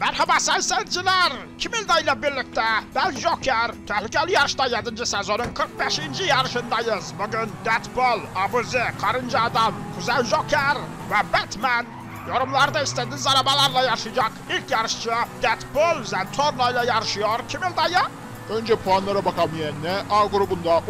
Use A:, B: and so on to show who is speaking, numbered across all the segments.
A: Merhaba sayın seyirciler. Kimilda ile birlikte ben Joker. Tehlikeli yarışta 7. sezonun 45. yarışındayız. Bugün Deadpool, Abuzi, Karınca Adam, Kuzey Joker ve Batman yorumlarda istediğiniz arabalarla yaşayacak. İlk yarışçı Deadpool Zentorno ile yarışıyor. Kimilda'ya?
B: Önce puanlara bakalım yeğenine. A grubunda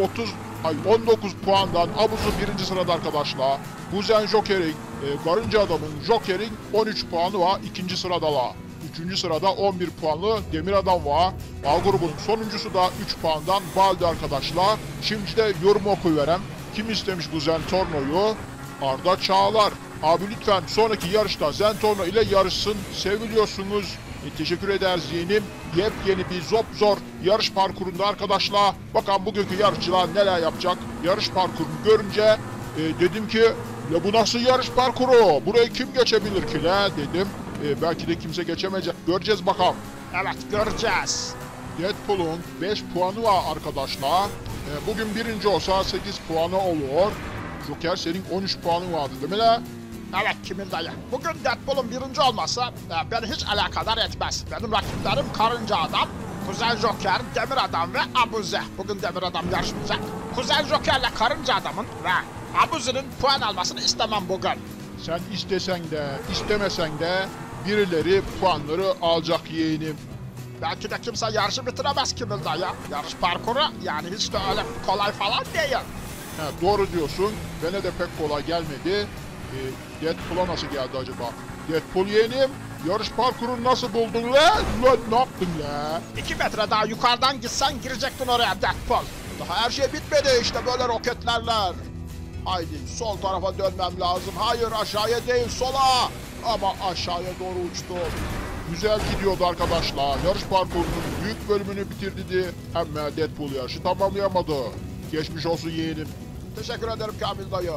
B: 19 puandan Abuzi 1. sırada arkadaşlar. Kuzen Joker'in, Karınca Adam'ın Joker'in 13 puanı var 2. sıradalar. 3. sırada 11 puanlı Demir Adam var. A grubunun sonuncusu da 3 puandan Baldi arkadaşlar. Şimdi de yorum okuyuverem. Kim istemiş bu Zentorno'yu? Arda Çağlar. Abi lütfen sonraki yarışta Zentorno ile yarışsın. Seviliyorsunuz. Teşekkür ederiz yeğenim. Yepyeni bir zor yarış parkurunda arkadaşlar. Bakalım bugünkü yarışçılar neler yapacak. Yarış parkurunu görünce dedim ki ya bu nasıl yarış parkuru? Burayı kim geçebilir ki la dedim. Belki de kimse geçemeyecek. Göreceğiz bakalım.
A: Evet, göreceğiz.
B: Deadpool'un 5 puanı var arkadaşlar. Bugün birinci olsa 8 puanı olur. Joker senin 13 puanı vardı değil mi la?
A: Evet Kimilda'ya. Bugün Deadpool'un birinci olması beni hiç alakadar etmez. Benim rakiplerim Karınca Adam, Kuzey Joker, Demir Adam ve Abuzi. Bugün Demir Adam yarışmayacak. Kuzey Joker'le Karınca Adam'ın ve Abuzi'nin puan almasını istemem bugün.
B: Sen istesen de istemesen de birileri puanları alacak yeğenim.
A: Belki de kimse yarışı bitiremez Kimilda'ya. Yarış parkuru yani hiç de öyle kolay falan değil.
B: Doğru diyorsun. Bana de pek kolay gelmedi. Deadpool'a nasıl geldi acaba? Deadpool yeğenim, yarış parkurunu nasıl buldun la? Ne yaptın la?
A: 2 metre daha yukarıdan gitsen girecektin oraya Deadpool.
B: Daha her şey bitmedi işte böyle roketlerler. Haydi sol tarafa dönmem lazım. Hayır aşağıya değil sola. Ama aşağıya doğru uçtum. Güzel gidiyordu arkadaşlar. Yarış parkurunun büyük bölümünü bitirdi ama Deadpool yarışı tamamlayamadı. Geçmiş olsun yeğenim.
A: Teşekkür ederim Kamil dayı.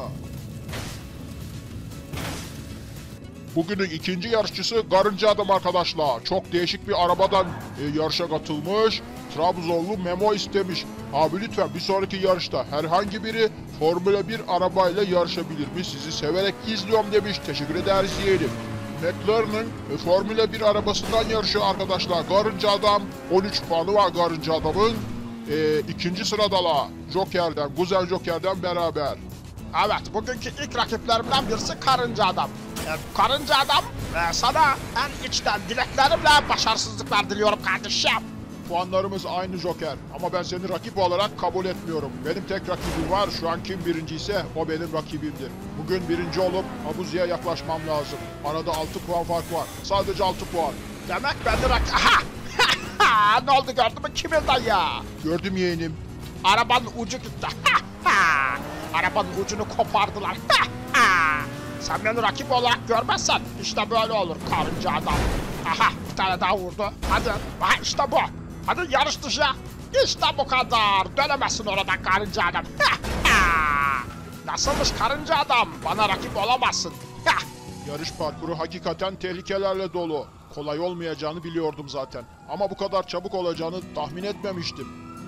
B: Bugünün ikinci yarışçısı Karınca Adam arkadaşlar. Çok değişik bir arabadan yarışa katılmış. Trabzonlu Memo istemiş. Abi lütfen bir sonraki yarışta herhangi biri Formula 1 arabayla yarışabilir mi? Sizi severek izliyorum demiş. Teşekkür ederiz yeğenim. McLaren'ın Formula 1 arabasından yarışıyor arkadaşlar. Karınca Adam 13 puanı var Karınca Adam'ın. İkinci sıradalar Joker'den, Güzel Joker'den beraber.
A: Evet, bugünkü ilk rakiplerimden birisi Karınca Adam. Karınca Adam, sana en içten dileklerimle başarısızlıklar diliyorum kardeşim.
B: Puanlarımız aynı Joker ama ben seni rakip olarak kabul etmiyorum. Benim tek rakibim var, şu an kim birinciyse o benim rakibimdir. Bugün birinci olup Abuzi'ye yaklaşmam lazım. Arada 6 puan fark var, sadece 6 puan.
A: Demek ben de Aha! Ne oldu gördün mü Kimilda'yı ya?
B: Gördüm yeğenim.
A: Arabanın ucu gitti. Arabanın ucunu kopardılar. Sen beni rakip olarak görmezsen işte böyle olur Karınca Adam. Aha, bir tane daha vurdu. Hadi, aha işte bu. Hadi yarış dışı. İşte bu kadar. Dönemezsin oradan Karınca Adam. Nasılmış Karınca Adam? Bana rakip olamazsın.
B: Yarış parkuru hakikaten tehlikelerle dolu. Kolay olmayacağını biliyordum zaten. Ama bu kadar çabuk olacağını tahmin etmemiştim.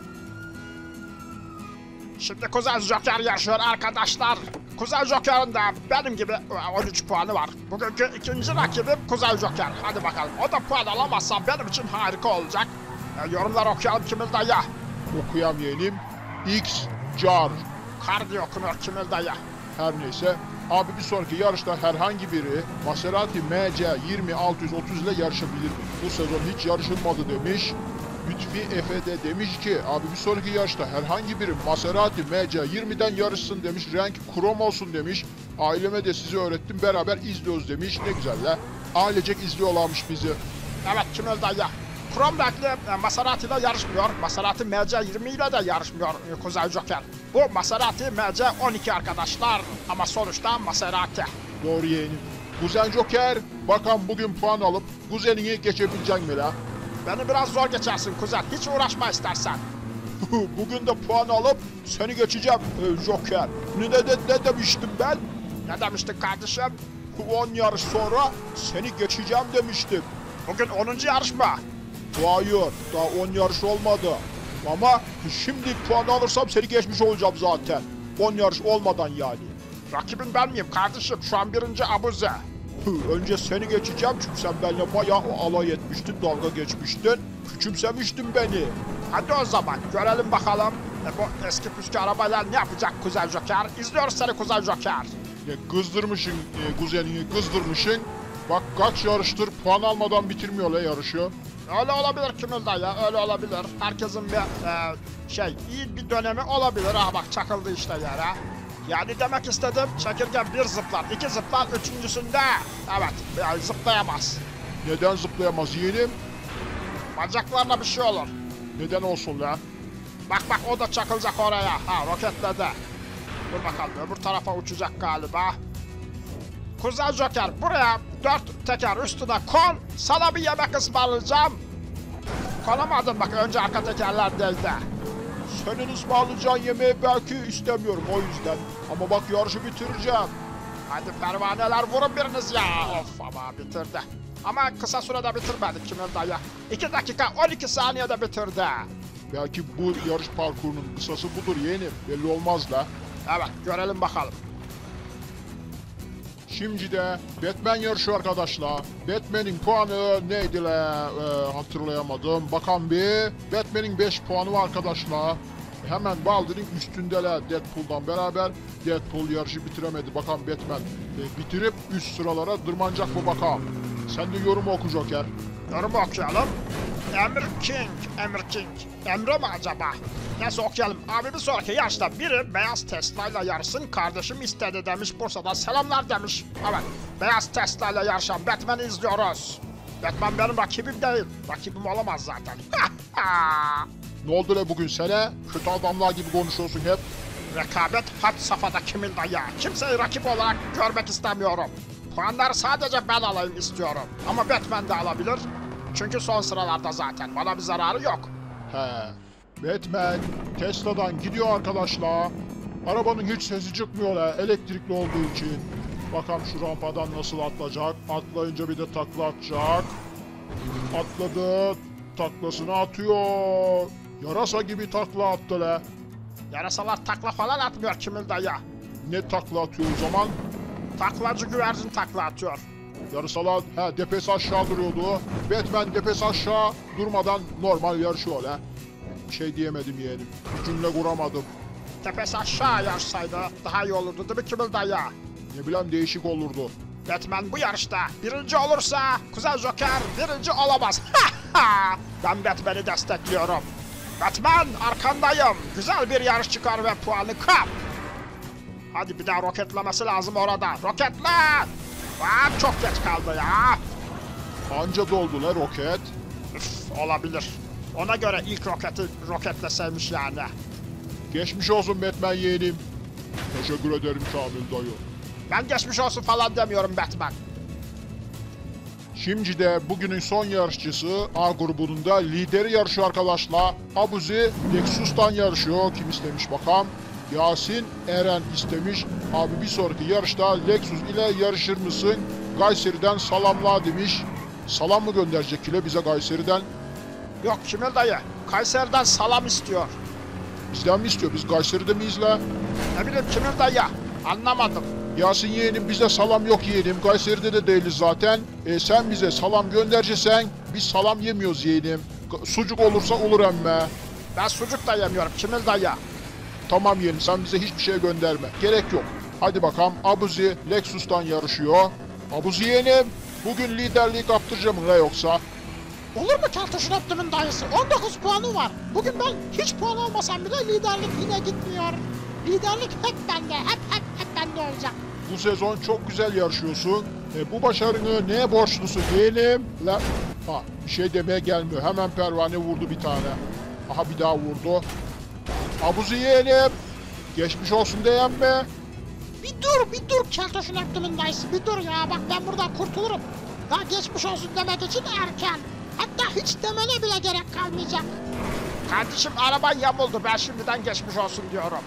A: Şimdi Kuzey Joker yarışıyor arkadaşlar. Kuzey Joker'ın da benim gibi 13 puanı var. Bugünkü ikinci rakibim Kuzey Joker. Hadi bakalım. O da puan alamazsa benim için harika olacak. Yorumlar okuyalım Kimilda'ya.
B: Okuyam yeğenim. X Car.
A: Kardi okunuyor Kimilda'ya.
B: Her neyse. Abi bir sonraki yarışta herhangi biri Maserati MC20630 ile yarışabilir mi? Bu sezon hiç yarışılmadı demiş. Lütfi Efe de demiş ki abi bir sonraki yarışta herhangi biri Maserati MC20'den yarışsın demiş. Renk krom olsun demiş. Aileme de sizi öğrettim beraber izliyoruz demiş. Ne güzel la. Ailecek izliyorlarmış bizi.
A: Evet Kimilda'ya. Krom renkli Maserati ile yarışmıyor. Maserati MC20 ile de yarışmıyor Kuzey Joker. Bu Maserati MC12 arkadaşlar. Ama sonuçta Maserati.
B: Doğru yeğenim. Kuzen Joker, bakalım bugün puan alıp kuzenini geçebilecek mi la?
A: Beni biraz zor geçersin kuzen. Hiç uğraşma istersen.
B: Bugün de puan alıp seni geçeceğim Joker. Ne demiştim ben?
A: Ne demiştin kardeşim?
B: 10 yarış sonra seni geçeceğim demiştim.
A: Bugün 10. yarış mı?
B: Hayır, daha 10 yarış olmadı. Ama şimdi puan alırsam seni geçmiş olacağım zaten. 10 yarış olmadan yani.
A: Rakibin ben miyim kardeşim? Şu an birinci Abuzi.
B: Önce seni geçeceğim çünkü sen benimle bayağı alay etmiştin, dalga geçmiştin. Küçümsemiştin beni.
A: Hadi o zaman görelim bakalım. Bu eski püskü arabayla ne yapacak Kuzey Joker? İzliyoruz seni Kuzey Joker.
B: Kızdırmışsın, kuzenini kızdırmışsın. Bak kaç yarıştır puan almadan bitirmiyorlar yarışı.
A: Öyle olabilir Kimil dayı, öyle olabilir. Herkesin bir iyi bir dönemi olabilir. Ha bak çakıldı işte yere. Yani demek istedim çekirge bir zıplar, iki zıplar, üçüncüsünde. Evet, yani zıplayamaz.
B: Neden zıplayamaz yeğenim?
A: Bacaklarına bir şey olur.
B: Neden olsun lan?
A: Bak o da çakılacak oraya. Ha roketledi. Dur bakalım öbür tarafa uçacak galiba. Kuzey Joker buraya 4 teker üstüne kon. Sana bir yemek ısmarlayacağım. Konamadın bak önce arka tekerlerdeydi.
B: Senin ısmarlayacağın yemeği belki istemiyorum o yüzden. Ama bak yarışı bitireceğim.
A: Hadi pervaneler vurun biriniz ya. Of ama bitirdi. Ama kısa sürede bitirmedik Kimil dayı. 2 dakika 12 saniyede bitirdi.
B: Belki bu yarış parkurunun kısası budur yeğenim. Belli olmaz da.
A: Evet görelim bakalım.
B: Şimdi de Batman yarışı arkadaşlar. Batman'in puanı neydi la? Hatırlayamadım. Bakalım bir. Batman'in 5 puanı var arkadaşlar. Hemen Baldi'nin üstündeler Deadpool'dan beraber. Deadpool yarışı bitiremedi. Bakalım Batman bitirip üst sıralara tırmanacak mı bakalım. Sen de yorumu oku Joker.
A: Yorumu okuyalım. Emir King. Emre mi acaba? Neyse okuyalım. Abi bir sonraki yarışta biri beyaz Tesla ile yarışsın kardeşim istedi demiş. Bursa'dan selamlar demiş. Evet. Beyaz Tesla ile yarışan Batman'i izliyoruz. Batman benim rakibim değil. Rakibim olamaz zaten.
B: Ne oldu le bugün sana? Kötü adamlar gibi konuşuyorsun hep.
A: Rekabet had safhada Kimil dayı. Kimseyi rakip olarak görmek istemiyorum. Puanları sadece ben alayım istiyorum. Ama Batman de alabilir. Çünkü son sıralarda zaten. Bana bir zararı yok.
B: He. Batman Tesla'dan gidiyor arkadaşlar. Arabanın hiç sesi çıkmıyor la elektrikli olduğu için. Bakalım şu rampadan nasıl atlayacak. Atlayınca bir de takla atacak. Atladı. Taklasını atıyor. Yarasa gibi takla attı la.
A: Yarasalar takla falan atmıyor Kimil dayı.
B: Ne takla atıyor o zaman?
A: Taklacı güvercin takla atıyor.
B: Yarısalar depesi aşağı duruyordu. Batman depesi aşağı durmadan normal yarışıyor la. Bir şey diyemedim yeğenim. Bir cümle kuramadım.
A: Tepesi aşağı yarışsaydı daha iyi olurdu değil mi Kimil dayı?
B: Ne bileyim değişik olurdu.
A: Batman bu yarışta birinci olursa Kuzey Joker birinci olamaz. Ben Batman'i destekliyorum. Batman arkandayım. Güzel bir yarış çıkar ve puanı kap. Hadi bir daha roketlemesi lazım orada. Roketle! Bak çok geç kaldı ya.
B: Anca doldu la roket.
A: Üf, olabilir. Ona göre ilk roketi roketleseymiş yani.
B: Geçmiş olsun Batman yeğenim. Teşekkür ederim Kamil dayı.
A: Ben geçmiş olsun falan demiyorum Batman.
B: Şimdi de bugünün son yarışçısı A grubunun da lideri yarışıyor arkadaşlar. Abuzi Lexus'tan yarışıyor. Kim istemiş bakalım. Yasin Eren istemiş. Abi bir sonraki yarışta Lexus ile yarışır mısın? Kayseri'den salamla demiş. Salam mı gönderecek ile bize Kayseri'den?
A: Yok Kimil dayı. Kayseri'den salam istiyor.
B: Bizden mi istiyor? Biz Kayseri'de miyiz la?
A: Ne bileyim Kimil dayı. Anlamadım.
B: Yasin yeğenim bizde salam yok yeğenim. Kayseri'de de değiliz zaten. Sen bize salam göndereceksen biz salam yemiyoruz yeğenim. Sucuk olursa olur emme.
A: Ben sucuk da yemiyorum Kimil dayı.
B: Tamam yeğenim sen bize hiçbir şey gönderme. Gerek yok. Hadi bakalım Abuzi Lexus'tan yarışıyor. Abuzi yeğenim bugün liderliği kaptıracağım la yoksa?
C: Olur mu Keltoş'un Optim'in dayısı? 19 puanı var. Bugün ben hiç puan almasam bile liderlik yine gitmiyor. Liderlik hep bende. Hep bende olacak.
B: Bu sezon çok güzel yarışıyorsun. Bu başarını neye borçlusun yeğenim? La... bir şey demeye gelmiyor. Hemen pervane vurdu bir tane. Aha bir daha vurdu. Abuzi yeğenim. Geçmiş olsun diyen mi?
C: Bir dur Keltoş'un Optim'in dayısı. Bir dur ya bak ben buradan kurtulurum. Daha geçmiş olsun demek için erken. Hatta hiç demene bile gerek kalmayacak.
A: Kardeşim araban yamuldu. Ben şimdiden geçmiş olsun diyorum.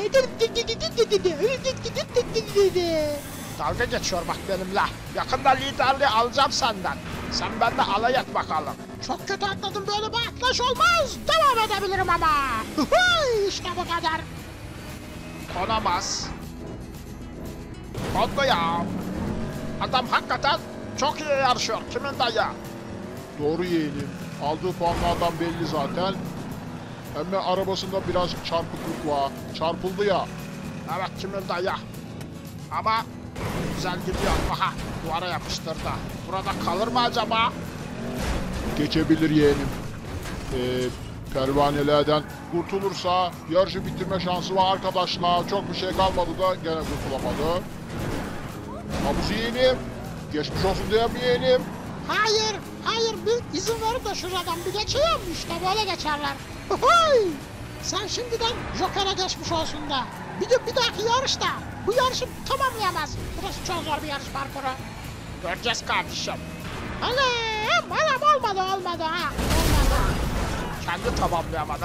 A: Dalga geçiyor bak benimle. Yakında liderliği alacağım senden. Sen benimle alay et bakalım.
C: Çok kötü atladım, böyle bir atlaş olmaz. Devam edebilirim ama. İşte bu kadar.
A: Konamaz. Kondu ya. Adam hakikaten çok iyi yarışıyor Kimil dayı.
B: Doğru yeğenim. Aldığı puanlardan belli zaten. Ama arabasında biraz çarpıklık var. Çarpıldı ya.
A: Evet Kimil dayı. Ama güzel gidiyor. Aha duvara yapıştırdı. Burada kalır mı acaba?
B: Geçebilir yeğenim. Pervanelerden kurtulursa yarışı bitirme şansı var arkadaşlar. Çok bir şey kalmadı da gene kurtulamadı. Abuz yeğenim. Geçmiş olsun diyen bir yeğenim.
C: Hayır bir izin verin de şuradan bir geçeyim işte böyle geçerler. Hıhıy! Sen şimdiden Joker'e geçmiş olsun da. Bir dahaki yarışta bu yarışı tamamlayamaz. Burası çok zor bir yarış parkuru.
A: Göreceğiz kardeşim.
C: Anam olmadı ha. Olmadı.
A: Kendi tamamlayamadı.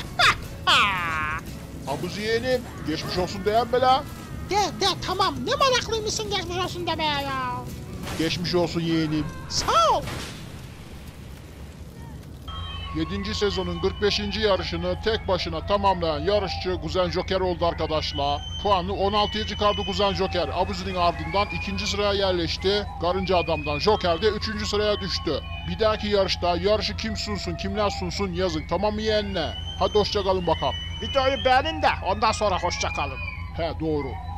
B: Abuz yeğenim. Geçmiş olsun diyen be la.
C: De tamam ne meraklıymışsın geçmiş olsun demeye ya.
B: Geçmiş olsun yeğenim.
C: Sağ ol.
B: 7. sezonun 45. yarışını tek başına tamamlayan yarışçı Kuzen Joker oldu arkadaşlar. Puanı 16'ya çıkardı Kuzen Joker. Abuzi'nin ardından 2. sıraya yerleşti. Karınca Adam'dan Joker de 3. sıraya düştü. Bir dahaki yarışta yarışı kim sunsun, kimler sunsun yazın, tamam mı yeğenler? Hadi hoşça kalın bakalım.
A: Videoyu beğenin de ondan sonra hoşça kalın.
B: He doğru.